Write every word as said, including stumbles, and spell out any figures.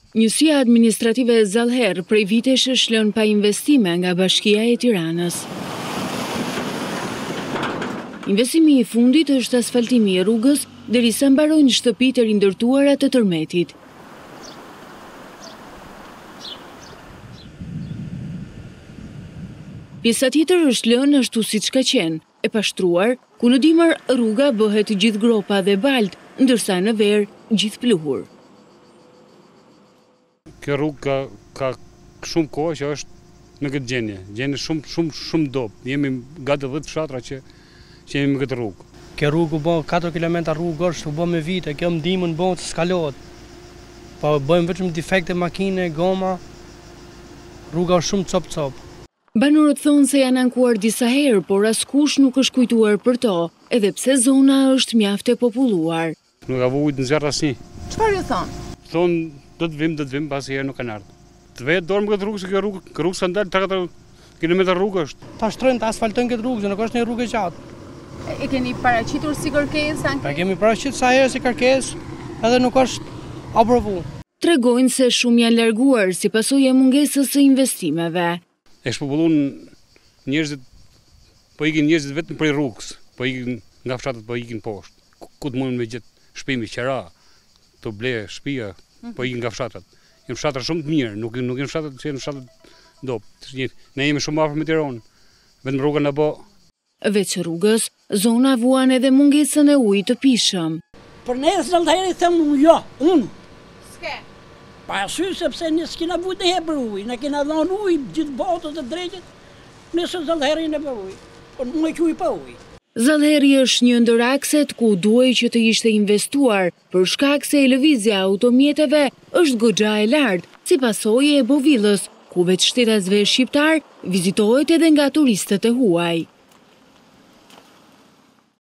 Njësia administrative e Zallher prej vitesh është lënë pa investime nga Bashkia e Tiranës. Investimi i fundit është asfaltimi i rrugës derisa mbarojnë shtëpitë e rindërtuara të tërmetit. Pjesa tjetër është lënë ashtu siç ka qenë, e pashtruar, ku në dimër rruga bëhet gjithë gropa dhe balt, ndërsa në verë gjithë pluhur. Kjo rrugë ka, ka shumë kohë që është në këtë gjendje, gjendje shumë shumë shumë dobë. Jemi gati dhjetë fshatra që që jemi në këtë rrugë. Kjo rrugë u bë katër kilometra rrugë është u bë me vite, kjo ndihmën bën se skalohet. Po bëjmë vetëm defekte makine, goma. Rruga është shumë cop-cop. Banorët thonë se janë ankuar disa herë, por askush nuk është kujtuar për to, edhe pse zona është mjaft e populluar. Nuk ka vujt në zjarr asnjë. Çfarë ju thonë? Thonë do të vim, do të vim, pasi herë nuk kanë ardhur. Të vetë dorëm këtë rrugë, se kjo rrugë, kjo rrugë s'ndal tre katër kilometra rrugë është. Ta shtrojnë, ta asfaltojnë këtë rrugë, nuk është një rrugë e gjatë. E keni paraqitur si kërkesë? Pa kemi paraqitur sa herë si kërkesë, edhe nuk është aprovuar. Tregojnë se shumë janë larguar si pasojë e mungesës së investimeve. E shpopulluan njerëzit, po ikin njerëzit vetëm prej rrugës, po ikin nga fshatat, po ikin poshtë. Ku të mundin me gjetë shtëpi qera, të ble shtëpia, po ikin nga fshatat. Janë fshatra shumë të mirë, nuk nuk janë fshatat që janë fshatat dobë. Ne jemi shumë afër me Tiranë, vetëm rruga na bë. Veç rrugës, zona vuan edhe mungesën e ujit të pishëm. Për ne Zallheri them jo, unë. S'ke. Pa arsye sepse ne s'kena vujt e për ujë, ne kena dhënë ujë gjithë botës të drejtit, nëse Zallheri ne për ujë, por nuk e quaj pa ujë. Zallheri është një ndër akset ku duhej që të ishte investuar, për shkak se lëvizja e automjeteve është goxha e lartë, si pasojë e bovillës, ku veç shtetasve shqiptar vizitohet edhe nga turistët e huaj.